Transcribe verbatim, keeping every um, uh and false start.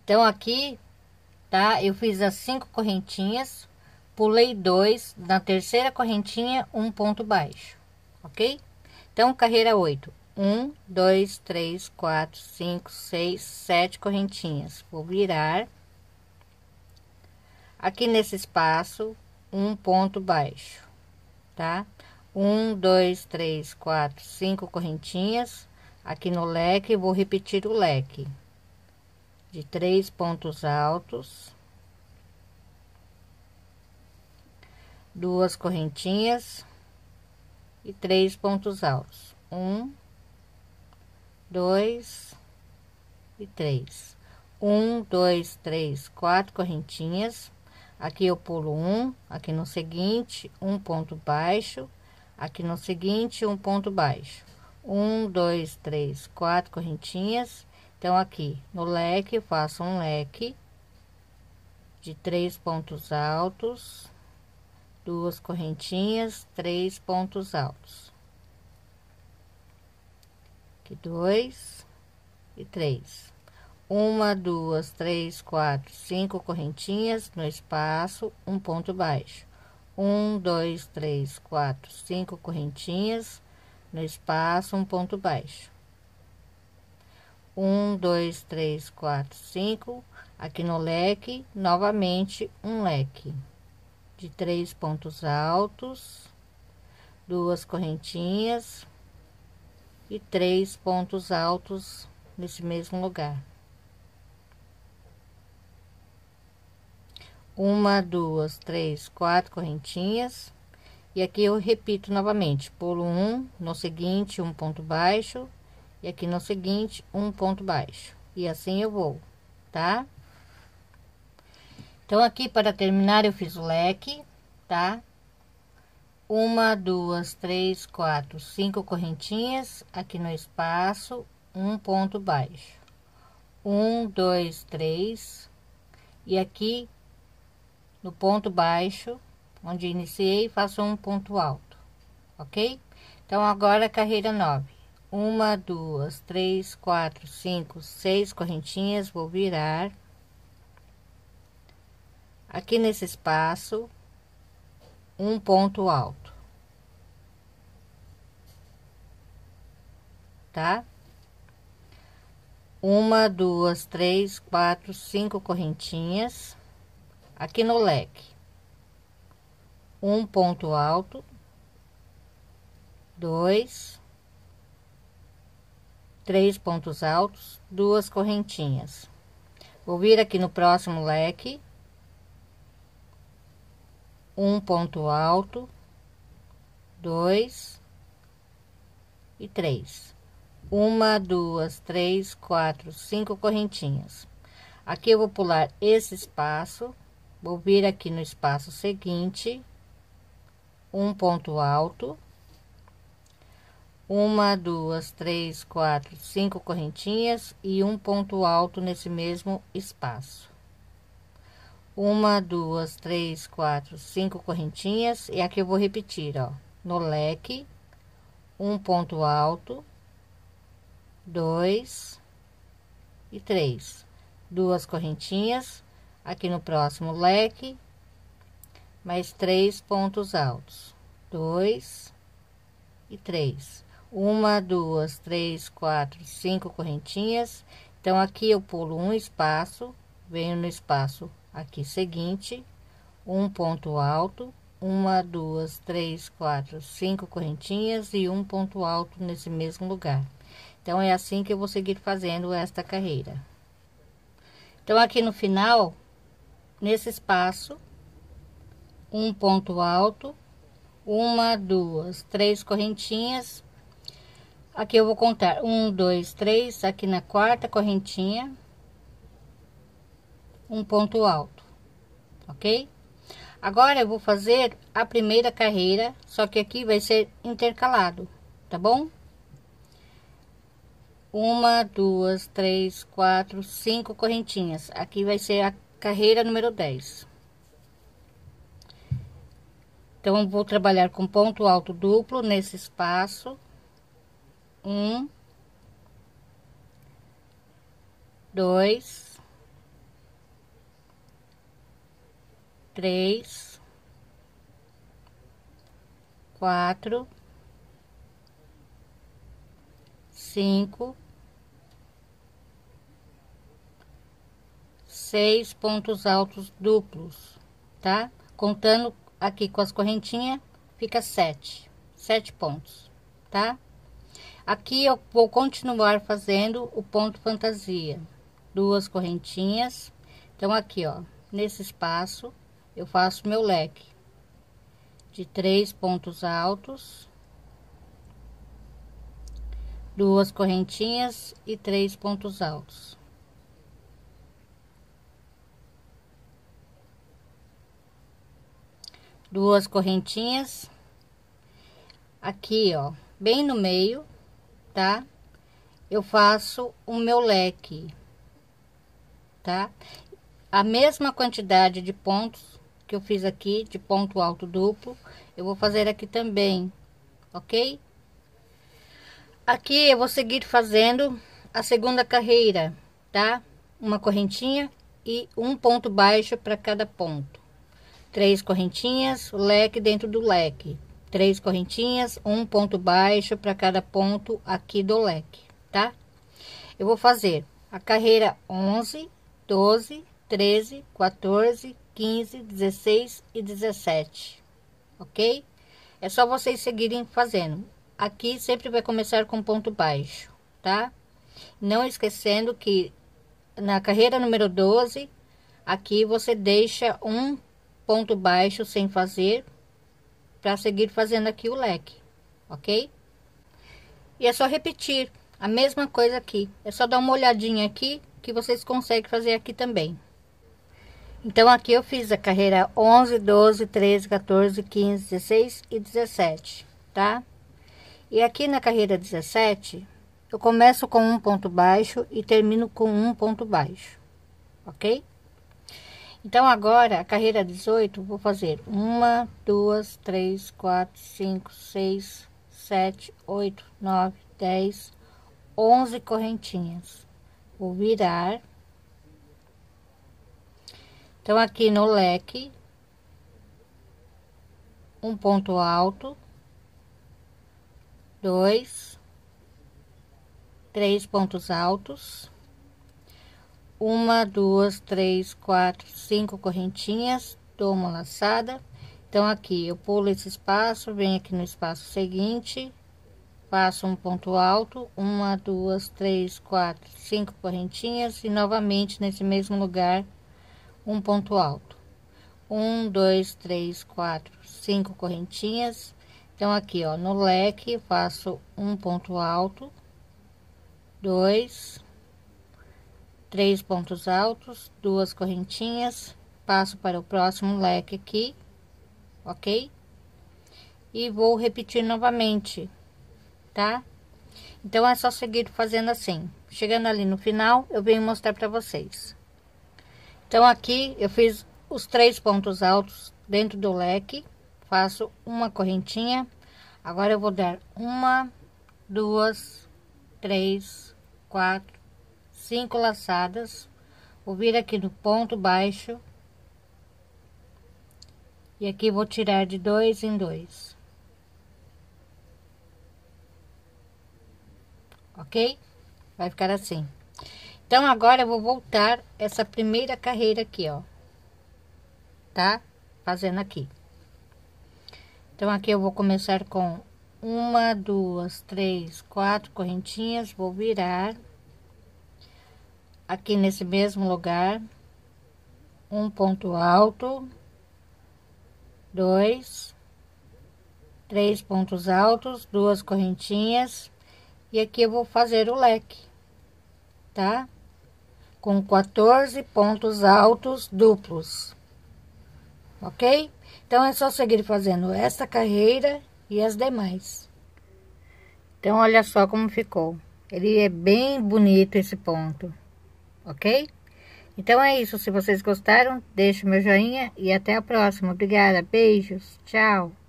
Então aqui, tá? Eu fiz as cinco correntinhas, pulei dois, na terceira correntinha, um ponto baixo, ok? Então, carreira oito, um, dois, três, quatro, cinco, seis, sete correntinhas. Vou virar. Aqui nesse espaço, um ponto baixo, tá? Um, dois, três, quatro, cinco correntinhas. Aqui no leque, vou repetir o leque de três pontos altos, duas correntinhas e três pontos altos. Um, dois e três. Um, dois, três, quatro correntinhas. Aqui eu pulo um, aqui no seguinte, um ponto baixo, aqui no seguinte, um ponto baixo. Um, dois, três, quatro correntinhas. Então, aqui no leque, eu faço um leque de três pontos altos, duas correntinhas, três pontos altos. Aqui, dois e três. Uma, duas, três, quatro, cinco correntinhas no espaço, um ponto baixo. Um, dois, três, quatro, cinco correntinhas no espaço, um ponto baixo. Um, dois, três, quatro, cinco. Aqui no leque, novamente um leque de três pontos altos, duas correntinhas e três pontos altos nesse mesmo lugar. Uma, duas, três, quatro correntinhas. E aqui eu repito novamente, pulo um, no seguinte, um ponto baixo. E aqui no seguinte, um ponto baixo. E assim eu vou, tá? Então, aqui para terminar, eu fiz o leque, tá? Uma, duas, três, quatro, cinco correntinhas. Aqui no espaço, um ponto baixo. Um, dois, três. E aqui no ponto baixo, onde iniciei, faço um ponto alto, ok? Então, agora carreira nove. Uma, duas, três, quatro, cinco, seis correntinhas, vou virar. Aqui nesse espaço, um ponto alto, tá? Uma, duas, três, quatro, cinco correntinhas. Aqui no leque, um ponto alto, dois, três pontos altos, duas correntinhas. Vou vir aqui no próximo leque, um ponto alto, dois e três. Uma, duas, três, quatro, cinco correntinhas. Aqui eu vou pular esse espaço. Vou vir aqui no espaço seguinte, um ponto alto, uma, duas, três, quatro, cinco correntinhas e um ponto alto nesse mesmo espaço. Uma, duas, três, quatro, cinco correntinhas e aqui eu vou repetir, ó, no leque, um ponto alto, dois e três, duas correntinhas. Aqui no próximo leque, mais três pontos altos, dois e três. Uma, duas, três, quatro, cinco correntinhas. Então, aqui eu pulo um espaço, venho no espaço aqui seguinte, um ponto alto, uma, duas, três, quatro, cinco correntinhas e um ponto alto nesse mesmo lugar. Então, é assim que eu vou seguir fazendo esta carreira. Então, aqui no final, nesse espaço, um ponto alto, uma, duas, três correntinhas. Aqui eu vou contar um, dois, três. Aqui na quarta correntinha, um ponto alto, ok? Agora eu vou fazer a primeira carreira, só que aqui vai ser intercalado, tá bom? Uma, duas, três, quatro, cinco correntinhas. Aqui vai ser a carreira número dez. Então, eu vou trabalhar com ponto alto duplo nesse espaço. Um, dois três, quatro, cinco, seis pontos altos duplos, tá? Contando aqui com as correntinhas, fica sete, sete pontos, tá? Aqui eu vou continuar fazendo o ponto fantasia, duas correntinhas. Então aqui, ó, nesse espaço eu faço meu leque de três pontos altos, duas correntinhas e três pontos altos. Duas correntinhas aqui, ó, bem no meio, tá? Eu faço o meu leque, tá? A mesma quantidade de pontos que eu fiz aqui de ponto alto duplo, eu vou fazer aqui também, ok? Aqui eu vou seguir fazendo a segunda carreira, tá? Uma correntinha e um ponto baixo para cada ponto. Três correntinhas, o leque dentro do leque. Três correntinhas, um ponto baixo para cada ponto aqui do leque, tá? Eu vou fazer a carreira onze, doze, treze, quatorze, quinze, dezesseis e dezessete, ok? É só vocês seguirem fazendo. Aqui sempre vai começar com ponto baixo, tá? Não esquecendo que na carreira número doze, aqui você deixa um ponto baixo sem fazer, para seguir fazendo aqui o leque, ok? E é só repetir a mesma coisa aqui. É só dar uma olhadinha aqui que vocês conseguem fazer aqui também. Então aqui eu fiz a carreira onze, doze, treze, quatorze, quinze, dezesseis e dezessete, tá? E aqui na carreira dezessete, eu começo com um ponto baixo e termino com um ponto baixo, ok? Então agora a carreira dezoito, vou fazer uma, duas, três, quatro, cinco, seis, sete, oito, nove, dez, onze correntinhas. Vou virar. Então aqui no leque, um ponto alto, dois, três pontos altos, uma, duas, três, quatro, cinco correntinhas, dou uma laçada. Então aqui eu pulo esse espaço, venho aqui no espaço seguinte, faço um ponto alto, uma, duas, três, quatro, cinco correntinhas e novamente nesse mesmo lugar um ponto alto, um, dois, três, quatro, cinco correntinhas. Então aqui, ó, no leque faço um ponto alto, dois, três pontos altos, duas correntinhas, passo para o próximo leque aqui, ok? E vou repetir novamente, tá? Então é só seguir fazendo assim. Chegando ali no final, eu venho mostrar para vocês. Então aqui eu fiz os três pontos altos dentro do leque, faço uma correntinha. Agora eu vou dar uma, duas, três, quatro, cinco laçadas, vou vir aqui no ponto baixo e aqui vou tirar de dois em dois, ok? Vai ficar assim. Então agora eu vou voltar essa primeira carreira aqui, ó, tá? Fazendo aqui. Então aqui eu vou começar com uma, duas, três, quatro correntinhas, vou virar. Aqui nesse mesmo lugar, um ponto alto, dois, três pontos altos, duas correntinhas, e aqui eu vou fazer o leque, tá? Com quatorze pontos altos duplos, ok? Então é só seguir fazendo essa carreira e as demais. Então olha só como ficou, ele é bem bonito esse ponto. Ok? Então é isso. Se vocês gostaram, deixe meu joinha e até a próxima. Obrigada. Beijos. Tchau.